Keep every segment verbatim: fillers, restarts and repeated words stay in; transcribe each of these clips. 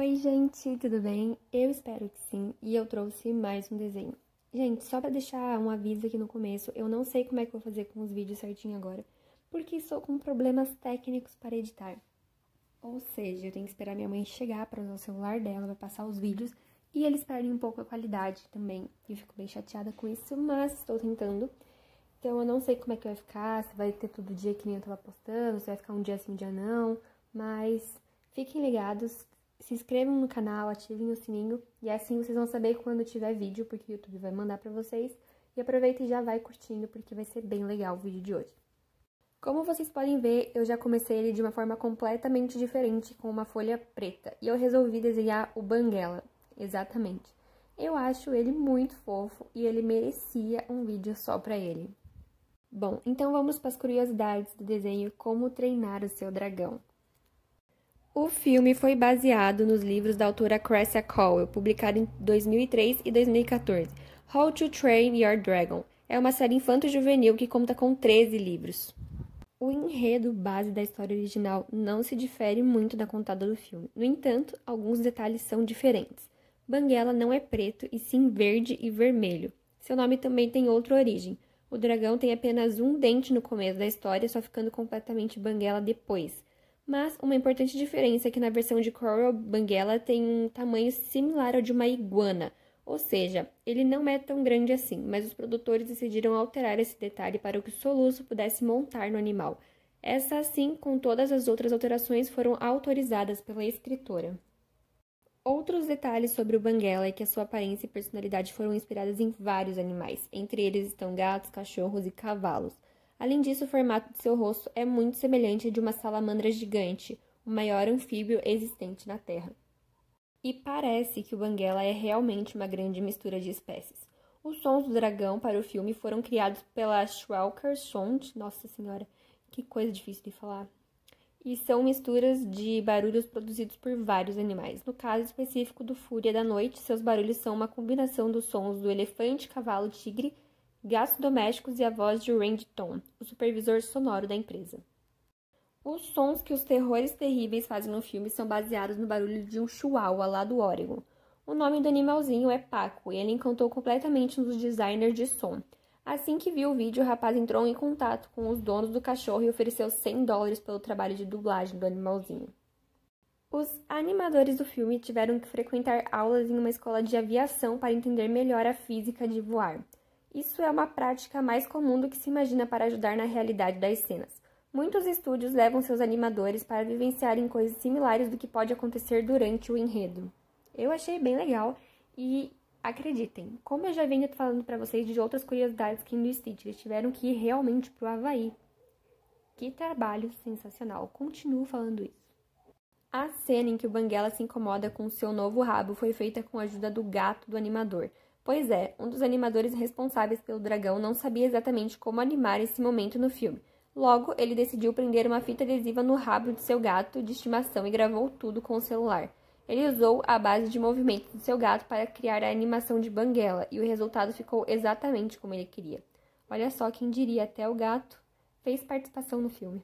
Oi, gente, tudo bem? Eu espero que sim, e eu trouxe mais um desenho. Gente, só pra deixar um aviso aqui no começo, eu não sei como é que eu vou fazer com os vídeos certinho agora, porque estou com problemas técnicos para editar. Ou seja, eu tenho que esperar minha mãe chegar para usar o celular dela, vai passar os vídeos, e eles perdem um pouco a qualidade também. Eu fico bem chateada com isso, mas estou tentando. Então eu não sei como é que vai ficar, se vai ter todo dia que nem eu tava postando, se vai ficar um dia sim, um dia não, mas fiquem ligados. Se inscrevam no canal, ativem o sininho e assim vocês vão saber quando tiver vídeo, porque o YouTube vai mandar pra vocês. E aproveita e já vai curtindo, porque vai ser bem legal o vídeo de hoje. Como vocês podem ver, eu já comecei ele de uma forma completamente diferente, com uma folha preta. E eu resolvi desenhar o Banguela, exatamente. Eu acho ele muito fofo e ele merecia um vídeo só pra ele. Bom, então vamos para as curiosidades do desenho Como Treinar o Seu Dragão. O filme foi baseado nos livros da autora Cressida Cowell, publicado em dois mil e três e dois mil e quatorze. How to Train Your Dragon é uma série infanto-juvenil que conta com treze livros. O enredo base da história original não se difere muito da contada do filme. No entanto, alguns detalhes são diferentes. Banguela não é preto, e sim verde e vermelho. Seu nome também tem outra origem. O dragão tem apenas um dente no começo da história, só ficando completamente banguela depois. Mas uma importante diferença é que na versão de Coral, Banguela tem um tamanho similar ao de uma iguana, ou seja, ele não é tão grande assim, mas os produtores decidiram alterar esse detalhe para que o soluço pudesse montar no animal. Essa, assim, com todas as outras alterações, foram autorizadas pela escritora. Outros detalhes sobre o Banguela é que a sua aparência e personalidade foram inspiradas em vários animais, entre eles estão gatos, cachorros e cavalos. Além disso, o formato de seu rosto é muito semelhante ao de uma salamandra gigante, o maior anfíbio existente na Terra. E parece que o Banguela é realmente uma grande mistura de espécies. Os sons do dragão para o filme foram criados pela Schwalker Sound, nossa senhora, que coisa difícil de falar, e são misturas de barulhos produzidos por vários animais. No caso específico do Fúria da Noite, seus barulhos são uma combinação dos sons do elefante, cavalo, tigre, gatos domésticos e a voz de Randy Tom, o supervisor sonoro da empresa. Os sons que os terrores terríveis fazem no filme são baseados no barulho de um chihuahua lá do Oregon. O nome do animalzinho é Paco e ele encantou completamente um dos designers de som. Assim que viu o vídeo, o rapaz entrou em contato com os donos do cachorro e ofereceu cem dólares pelo trabalho de dublagem do animalzinho. Os animadores do filme tiveram que frequentar aulas em uma escola de aviação para entender melhor a física de voar. Isso é uma prática mais comum do que se imagina para ajudar na realidade das cenas. Muitos estúdios levam seus animadores para vivenciarem coisas similares do que pode acontecer durante o enredo. Eu achei bem legal e, acreditem, como eu já venho falando para vocês de outras curiosidades que no Stitch, eles tiveram que ir realmente para o Havaí. Que trabalho sensacional, continuo falando isso. A cena em que o Banguela se incomoda com seu novo rabo foi feita com a ajuda do gato do animador. Pois é, um dos animadores responsáveis pelo dragão não sabia exatamente como animar esse momento no filme. Logo, ele decidiu prender uma fita adesiva no rabo de seu gato de estimação e gravou tudo com o celular. Ele usou a base de movimentos do seu gato para criar a animação de Banguela, e o resultado ficou exatamente como ele queria. Olha só, quem diria, até o gato fez participação no filme.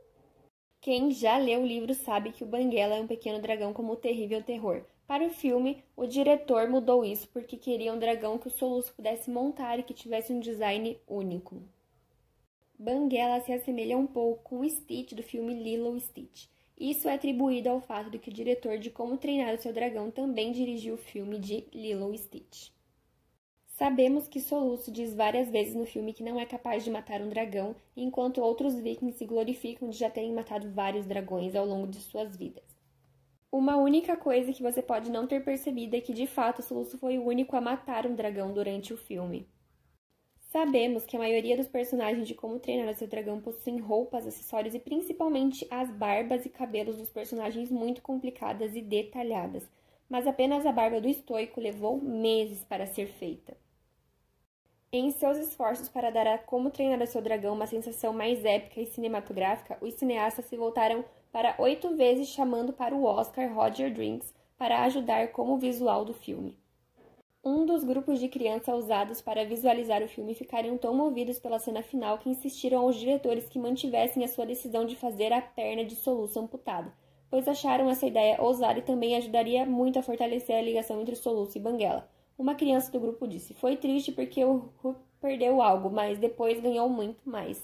Quem já leu o livro sabe que o Banguela é um pequeno dragão como o terrível terror. Para o filme, o diretor mudou isso porque queria um dragão que o soluço pudesse montar e que tivesse um design único. Banguela se assemelha um pouco com o Stitch do filme Lilo e Stitch. Isso é atribuído ao fato de que o diretor de Como Treinar o Seu Dragão também dirigiu o filme de Lilo e Stitch. Sabemos que Soluço diz várias vezes no filme que não é capaz de matar um dragão, enquanto outros vikings se glorificam de já terem matado vários dragões ao longo de suas vidas. Uma única coisa que você pode não ter percebido é que, de fato, o Soluço foi o único a matar um dragão durante o filme. Sabemos que a maioria dos personagens de Como Treinar o Seu Dragão possuem roupas, acessórios e principalmente as barbas e cabelos dos personagens muito complicadas e detalhadas, mas apenas a barba do estoico levou meses para ser feita. Em seus esforços para dar a Como Treinar o Seu Dragão uma sensação mais épica e cinematográfica, os cineastas se voltaram para oito vezes chamando para o Oscar Roger Drinks para ajudar como visual do filme. Um dos grupos de crianças usados para visualizar o filme ficaram tão movidos pela cena final que insistiram aos diretores que mantivessem a sua decisão de fazer a perna de Soluço amputada, pois acharam essa ideia ousada e também ajudaria muito a fortalecer a ligação entre Soluço e Banguela. Uma criança do grupo disse: "Foi triste porque o Ru perdeu algo, mas depois ganhou muito mais."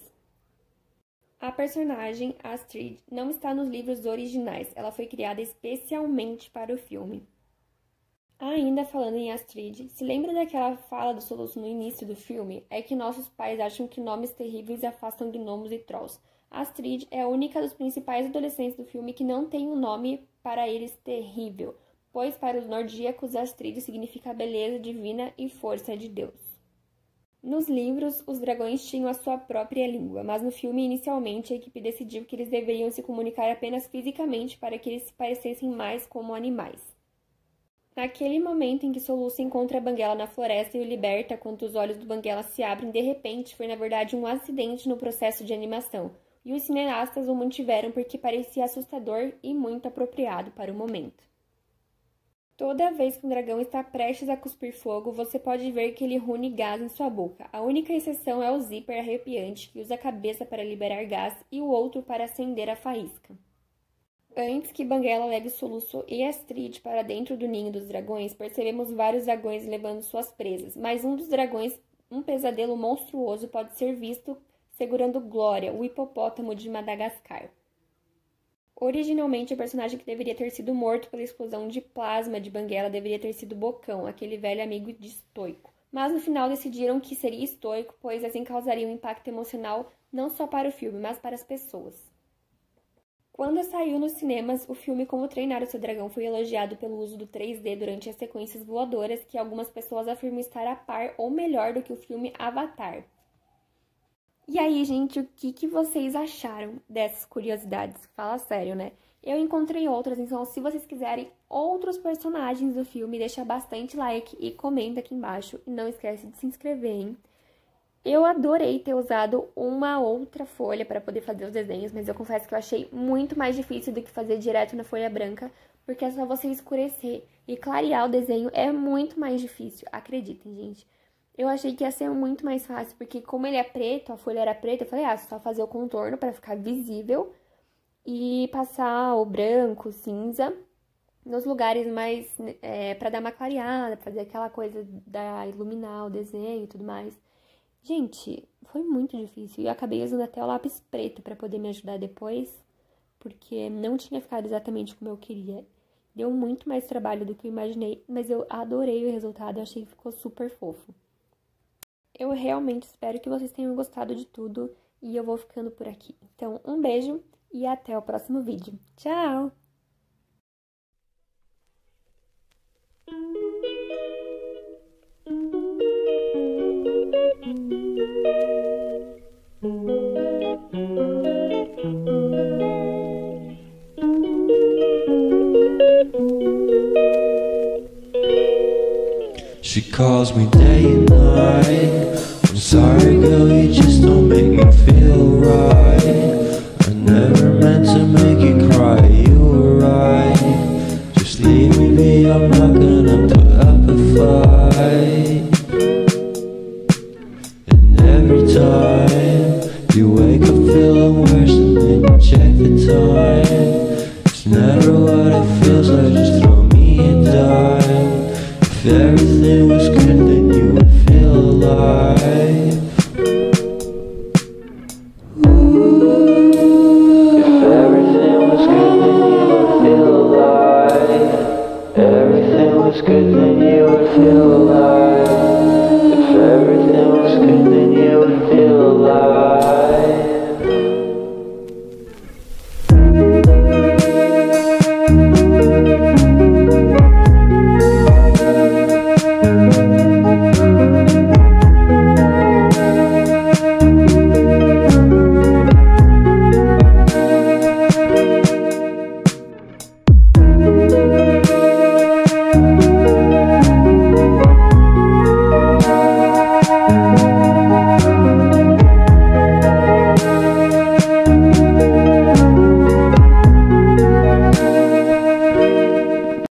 A personagem Astrid não está nos livros originais, ela foi criada especialmente para o filme. Ainda falando em Astrid, se lembra daquela fala do Soluço no início do filme? É que nossos pais acham que nomes terríveis afastam gnomos e trolls. Astrid é a única dos principais adolescentes do filme que não tem um nome para eles terrível, pois para os nordíacos Astrid significa beleza divina e força de Deus. Nos livros, os dragões tinham a sua própria língua, mas no filme, inicialmente, a equipe decidiu que eles deveriam se comunicar apenas fisicamente para que eles se parecessem mais como animais. Naquele momento em que Soluço encontra Banguela na floresta e o liberta quando os olhos do Banguela se abrem, de repente, foi na verdade um acidente no processo de animação, e os cineastas o mantiveram porque parecia assustador e muito apropriado para o momento. Toda vez que um dragão está prestes a cuspir fogo, você pode ver que ele reúne gás em sua boca. A única exceção é o zíper arrepiante, que usa a cabeça para liberar gás e o outro para acender a faísca. Antes que Banguela leve Soluço e Astrid para dentro do ninho dos dragões, percebemos vários dragões levando suas presas, mas um dos dragões, um pesadelo monstruoso, pode ser visto segurando Glória, o hipopótamo de Madagascar. Originalmente, o personagem que deveria ter sido morto pela explosão de plasma de Banguela deveria ter sido Bocão, aquele velho amigo de Estoico. Mas no final decidiram que seria Estoico, pois assim causaria um impacto emocional não só para o filme, mas para as pessoas. Quando saiu nos cinemas, o filme Como Treinar o Seu Dragão foi elogiado pelo uso do três D durante as sequências voadoras, que algumas pessoas afirmam estar a par ou melhor do que o filme Avatar. E aí, gente, o que, que vocês acharam dessas curiosidades? Fala sério, né? Eu encontrei outras, então se vocês quiserem outros personagens do filme, deixa bastante like e comenta aqui embaixo. E não esquece de se inscrever, hein? Eu adorei ter usado uma outra folha para poder fazer os desenhos, mas eu confesso que eu achei muito mais difícil do que fazer direto na folha branca, porque é só você escurecer e clarear o desenho é muito mais difícil, acreditem, gente. Eu achei que ia ser muito mais fácil, porque como ele é preto, a folha era preta, eu falei, ah, só fazer o contorno para ficar visível e passar o branco, o cinza, nos lugares mais, é, para dar uma clareada, fazer aquela coisa da iluminar o desenho e tudo mais. Gente, foi muito difícil e eu acabei usando até o lápis preto para poder me ajudar depois, porque não tinha ficado exatamente como eu queria. Deu muito mais trabalho do que eu imaginei, mas eu adorei o resultado, eu achei que ficou super fofo. Eu realmente espero que vocês tenham gostado de tudo e eu vou ficando por aqui. Então, um beijo e até o próximo vídeo. Tchau! She calls me day and night. I'm sorry girl, you just don't make me feel right. I never meant to make you cry, you were right. Just leave me be, I'm not gonna put up a fight. And every time you wake up feeling worse and then you check the time. It's never what it feels like, just throw me a dime. If everything was good, then you would feel alive. Ooh. If everything was good, then you would feel alive. Everything was good, then you would feel alive.